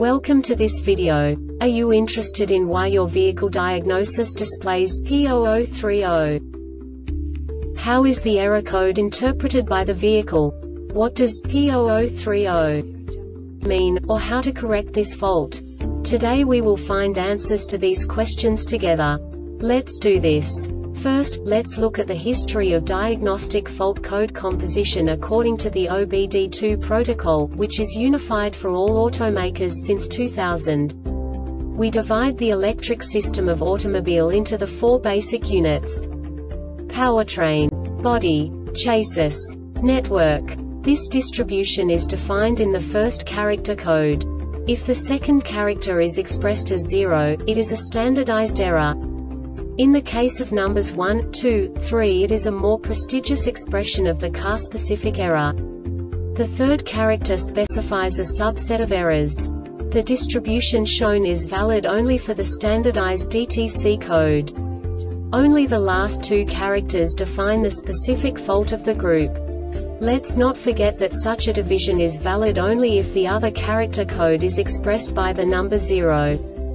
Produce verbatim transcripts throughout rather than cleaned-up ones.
Welcome to this video. Are you interested in why your vehicle diagnosis displays P zero zero three zero? How is the error code interpreted by the vehicle? What does P zero zero three zero mean, or how to correct this fault? Today we will find answers to these questions together. Let's do this. First, let's look at the history of diagnostic fault code composition according to the O B D two protocol, which is unified for all automakers since two thousand. We divide the electric system of automobile into the four basic units: powertrain, body, chassis, network. This distribution is defined in the first character code. If the second character is expressed as zero, it is a standardized error. In the case of numbers one, two, three, it is a more prestigious expression of the car-specific error. The third character specifies a subset of errors. The distribution shown is valid only for the standardized D T C code. Only the last two characters define the specific fault of the group. Let's not forget that such a division is valid only if the other character code is expressed by the number zero.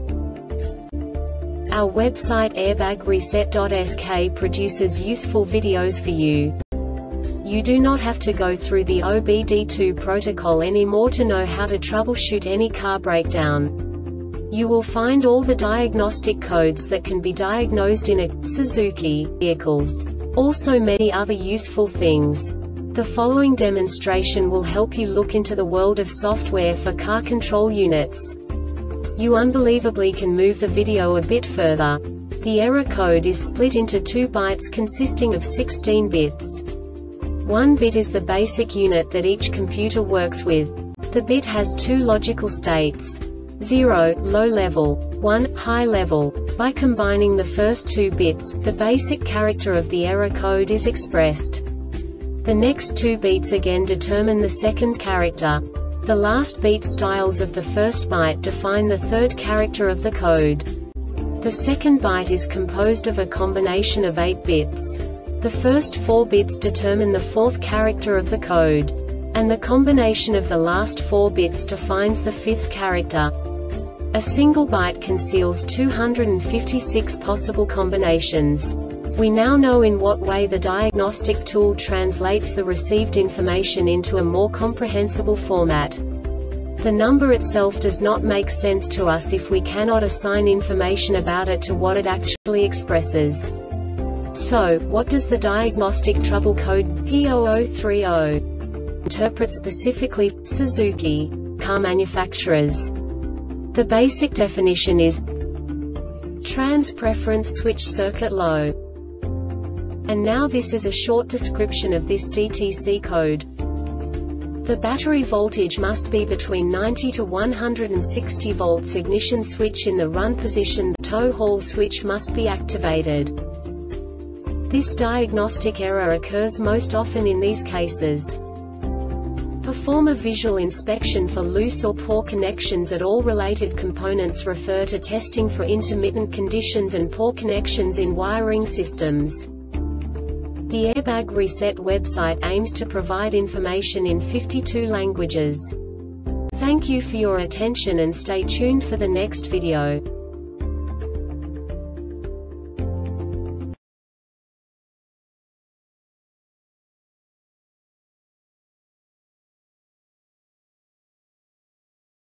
Our website airbag reset dot S K produces useful videos for you. You do not have to go through the O B D two protocol anymore to know how to troubleshoot any car breakdown. You will find all the diagnostic codes that can be diagnosed in a Suzuki vehicles. Also many other useful things. The following demonstration will help you look into the world of software for car control units. You unbelievably can move the video a bit further. The error code is split into two bytes consisting of sixteen bits. One bit is the basic unit that each computer works with. The bit has two logical states: zero, low level, one, high level. By combining the first two bits, the basic character of the error code is expressed. The next two beats again determine the second character. The last beat styles of the first byte define the third character of the code. The second byte is composed of a combination of eight bits. The first four bits determine the fourth character of the code. And the combination of the last four bits defines the fifth character. A single byte conceals two hundred fifty-six possible combinations. We now know in what way the diagnostic tool translates the received information into a more comprehensible format. The number itself does not make sense to us if we cannot assign information about it to what it actually expresses. So, what does the diagnostic trouble code P zero zero three zero interpret specifically for Suzuki car manufacturers? The basic definition is trans preference switch circuit low. And now this is a short description of this D T C code. The battery voltage must be between ninety to one hundred sixty volts. Ignition switch in the run position. The tow haul switch must be activated. This diagnostic error occurs most often in these cases. Perform a visual inspection for loose or poor connections at all related components. Refer to testing for intermittent conditions and poor connections in wiring systems. The Airbag Reset website aims to provide information in fifty-two languages. Thank you for your attention and stay tuned for the next video.